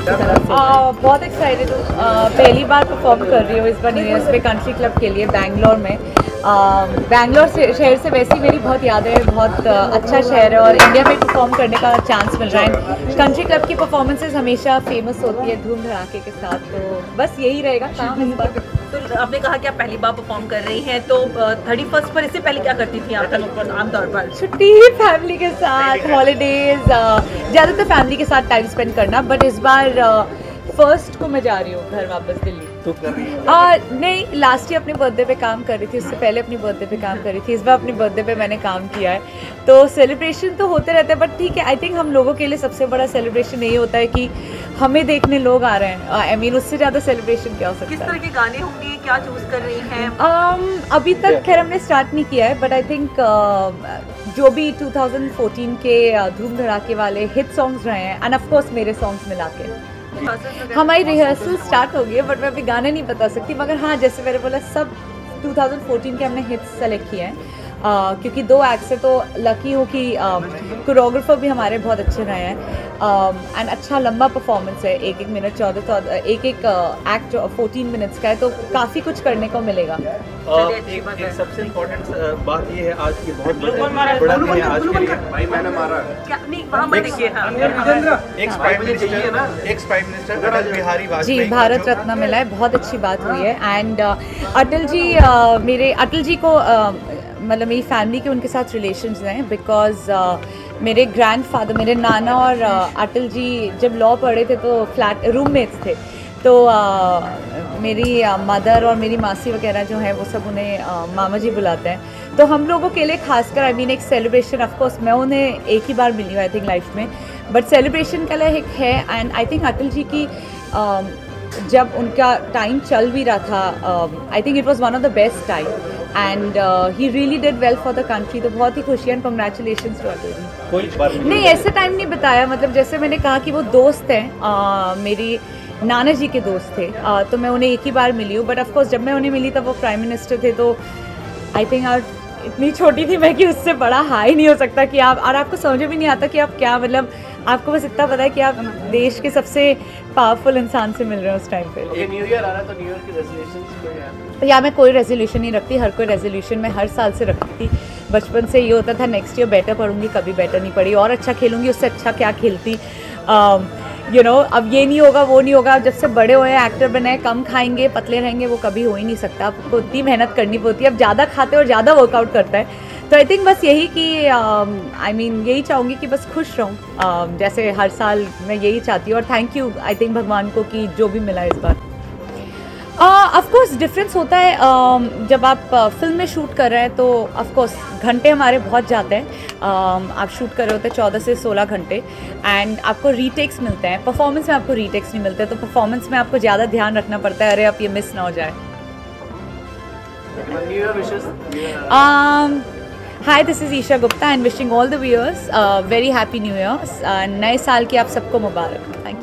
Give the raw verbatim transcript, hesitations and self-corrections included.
की तरफ से? uh, बहुत एक्साइटेड हूँ, uh, पहली बार परफॉर्म कर रही हूँ इस बार न्यू ईयर्स पे कंट्री क्लब के लिए बैंगलोर में। बैंगलोर uh, से शहर से वैसे ही मेरी बहुत यादें हैं, बहुत uh, अच्छा शहर है और इंडिया में परफॉर्म करने का चांस मिल रहा है। कंट्री क्लब की परफॉर्मेंसेज हमेशा फेमस होती है धूम धड़ाके के साथ, तो बस यही रहेगा काम इस बार। तो आपने कहा कि आप पहली बार परफॉर्म कर रही हैं, तो थर्टी फर्स्ट पर इससे पहले क्या करती थी आप आमतौर पर? छुट्टी, फैमिली के साथ, हॉलीडेज, ज़्यादातर फैमिली के साथ टाइम स्पेंड करना, बट इस बार फर्स्ट को मैं जा रही हूँ घर वापस दिल्ली। तो कर रही है? आ, नहीं, लास्ट ईयर अपने बर्थडे पे काम कर रही थी, उससे पहले अपनी बर्थडे पे काम कर रही थी, इस बार अपनी बर्थडे पे मैंने काम किया है। तो सेलिब्रेशन तो होते रहते हैं, बट ठीक है, आई थिंक हम लोगों के लिए सबसे बड़ा सेलिब्रेशन यही होता है कि हमें देखने लोग आ रहे हैं। आई मीन उससे ज़्यादा सेलिब्रेशन क्या हो सकता है? किस तरह के गाने होंगे, क्या चूज कर रही हैं? um, अभी तक खैर हमने स्टार्ट नहीं किया है, बट आई थिंक uh, जो भी टू थाउजेंड फोर्टीन के uh, धूम धड़ाके वाले हिट सॉन्ग्स रहे हैं, एंड ऑफ कोर्स मेरे सॉन्ग्स मिला के हमारी रिहर्सल स्टार्ट हो गई है, बट मैं अभी गाने नहीं बता सकती। मगर हाँ, जैसे मैंने बोला, सब टू थाउजेंड फोर्टीन के हमने हिट्स सेलेक्ट किए हैं, uh, क्योंकि दो एक्ट से तो लकी हूँ कि कोरियोग्राफर uh, भी हमारे बहुत अच्छे रहे हैं, एंड uh, अच्छा लंबा परफॉर्मेंस है, एक एक मिनट चौदह चौदह एक एक एक्ट जो फोर्टीन मिनट्स का है, तो काफ़ी कुछ करने को मिलेगा। uh, एक, एक सबसे इम्पोर्टेंट बात ये है आज की बहुत बड़ा दिन है आज के लिए। भाई मैंने मारा क्या नहीं, वहाँ पर देखिए, हाँ ex prime minister ex prime minister Atal Bihari Vajpayee ji Bharat Ratna मिला है, बहुत अच्छी बात हुई है। एंड अटल जी, uh, मेरे अटल जी को uh, मतलब मेरी फैमिली के उनके साथ रिलेशंस हैं, बिकॉज uh, मेरे ग्रैंडफादर, मेरे नाना और uh, अटल जी जब लॉ पढ़े थे तो फ्लैट रूममेट्स थे, तो uh, मेरी मदर uh, और मेरी मासी वगैरह जो है वो सब उन्हें uh, मामा जी बुलाते हैं। तो हम लोगों के लिए खासकर आई मीन एक सेलिब्रेशन, ऑफ कोर्स मैं उन्हें एक ही बार मिली हूँ आई थिंक लाइफ में, बट सेलिब्रेशन का लिए एक है। And I think Atal ji की uh, जब उनका टाइम चल भी रहा था, I think it was one of the best time, and he really did well for the country, तो बहुत ही खुशी है, कंग्रेचुलेशंस टू अटल जी। कोई बात नहीं, नहीं ऐसे टाइम नहीं बताया, मतलब जैसे मैंने कहा कि वो दोस्त हैं, uh, मेरी नाना जी के दोस्त थे, uh, तो मैं उन्हें एक ही बार मिली हूँ, बट ऑफकोर्स जब मैं उन्हें मिली तब वो प्राइम मिनिस्टर थे, तो आई थिंक आप इतनी छोटी थी मैं कि उससे बड़ा हाई नहीं हो सकता कि आप, और आपको समझ भी नहीं आता कि आप क्या, मतलब आपको बस इतना पता है कि आप देश के सबसे पावरफुल इंसान से मिल रहे हो उस टाइम पे। ओके, न्यू ईयर आ रहा है तो न्यू ईयर की रेजोल्यूशंस कोई है? या मैं कोई रेजोल्यूशन नहीं रखती, हर कोई रेजोल्यूशन मैं हर साल से रखती थी। बचपन से ये होता था नेक्स्ट ईयर बेटर पढ़ूंगी, कभी बेटर नहीं पढ़ी, और अच्छा खेलूंगी, उससे अच्छा क्या खेलती, यू नो अब ये नहीं होगा वो नहीं होगा। जब से बड़े हुए एक्टर बने, कम खाएंगे पतले रहेंगे, वो कभी हो ही नहीं सकता, आपको इतनी मेहनत करनी पड़ती है, अब ज़्यादा खाते और ज़्यादा वर्कआउट करता है। तो आई थिंक बस यही कि आई मीन यही चाहूँगी कि बस खुश रहूँ, uh, जैसे हर साल मैं यही चाहती हूँ, और थैंक यू आई थिंक भगवान को कि जो भी मिला इस बार। ऑफ कोर्स डिफरेंस होता है, uh, जब आप फिल्म uh, में शूट कर रहे हैं तो ऑफ कोर्स घंटे हमारे बहुत जाते हैं, uh, आप शूट कर रहे होते हैं चौदह से सोलह घंटे, एंड आपको रीटेक्स मिलते हैं। परफॉर्मेंस में आपको रीटेक्स नहीं मिलते, तो परफॉर्मेंस में आपको ज़्यादा ध्यान रखना पड़ता है, अरे आप ये मिस ना हो जाए। New year wishes? Hi, this is Esha Gupta and wishing all the viewers very happy new years, नए साल की आप सबको मुबारक। Thank you.